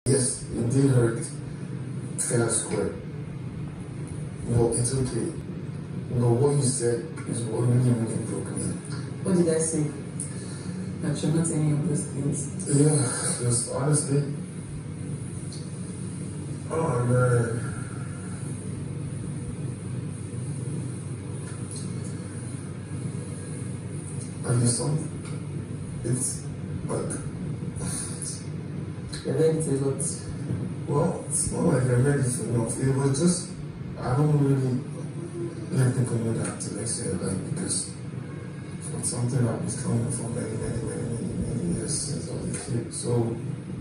Yes, it did hurt fair and square. No, it's okay. No, what you said is what really, really broke me. What did I say? That you're not any of those things. Yeah, just honestly. Oh man. And there's something. It's like. You're ready to lot. Well, it's not like I'm ready for enough. It was just, I don't really let people know that to next year, like, because it's something I've been coming for many years since I was a kid. So,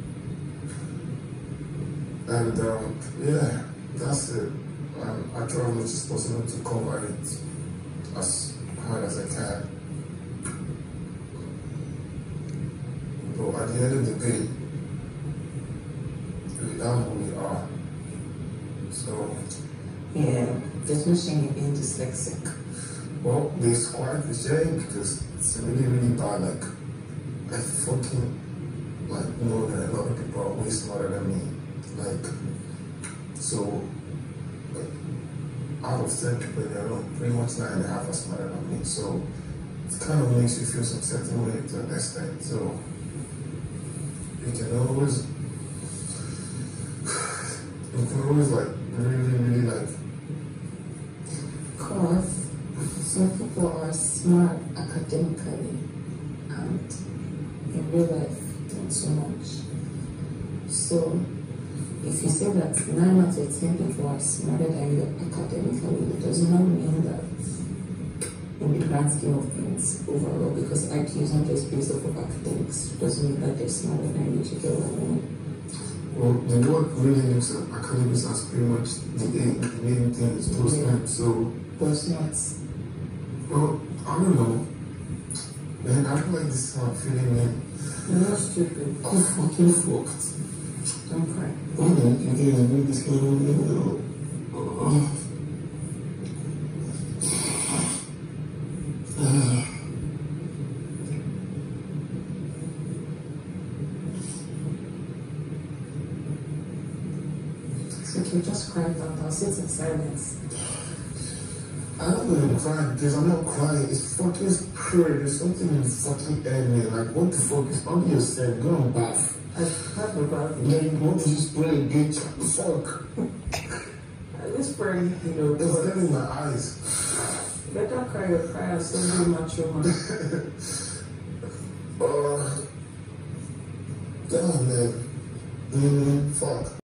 and yeah, that's it. I try as much as possible to cover it as hard as I can. But at the end of the day, we are who we are. So, yeah, there's no shame in being dyslexic. well, there's quite a shame because it's really, really bad. Like, I fucking know that a lot of people are way smarter than me. Like, so, like, out of 10 people in the room, pretty much 9.5 are smarter than me. So, it kind of makes you feel some certain way to an extent. So, you can always like really like. Because some people are smart academically and in real life not so much. So if you say that 9 out of 10 people are smarter than you academically, it does not mean that in the grand scheme of things overall, because IQ is not just based off of academics, it doesn't mean that they're smarter than you, to get what I mean. Well, the world really looks at academics as pretty much the main thing is those things. So, but it's not. Well, I don't know. Man, I feel like this is how I'm feeling, man. You're not stupid. I'm fucking fucked. Don't cry. Oh, man, you didn't make this kind of video. So if you just cry down, I'll sit in silence. I don't even cry because I'm not crying. It's fucking scary. There's something in the fucking air, man. Like, what the fuck is under yourself? Go and bath. I have a bath. Yeah, you want to just spray a bitch. Fuck. I just pray, you know, It's dead in my eyes. better cry or cry or still be mature man. Damn, man. Fuck.